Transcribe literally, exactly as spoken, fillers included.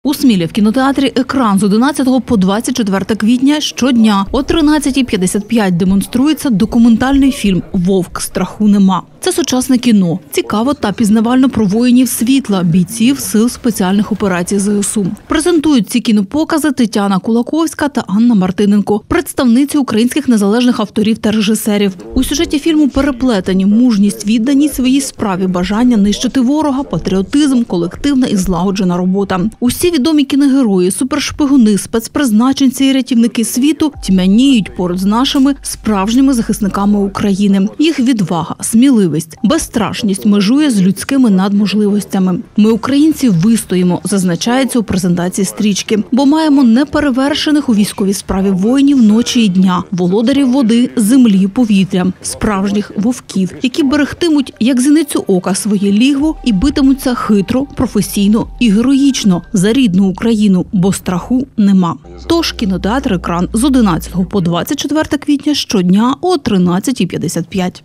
У Смілі в кінотеатрі «Екран» з одинадцятого по двадцять четверте квітня щодня о тринадцятій п'ятдесят п'ять демонструється документальний фільм «Вовк. Страху нема». Це сучасне кіно. Цікаво та пізнавально про воїнів світла, бійців Сил спеціальних операцій ЗСУ. Презентують ці кінопокази Тетяна Кулаковська та Анна Мартиненко, представниці українських незалежних авторів та режисерів. У сюжеті фільму переплетені мужність, відданість своїй справі, бажання нищити ворога, патріотизм, колективна і злагоджена робота. Усі відомі кіногерої, супершпигуни, спецпризначенці і рятівники світу тьмяніють поруч з нашими справжніми захисниками України. Їх відвага, сміливість, безстрашність межує з людськими надможливостями. Ми, українці, вистоїмо, зазначається у презентації стрічки, бо маємо неперевершених у військовій справі воїнів ночі і дня, володарів води, землі, повітря, справжніх вовків, які берегтимуть, як зіницю ока, своє лігво і битимуться хитро, професійно і героїчно за рідну Україну, бо страху нема. Тож кінотеатр «Екран» з одинадцятого по двадцять четверте квітня щодня о тринадцятій п'ятдесят п'ять.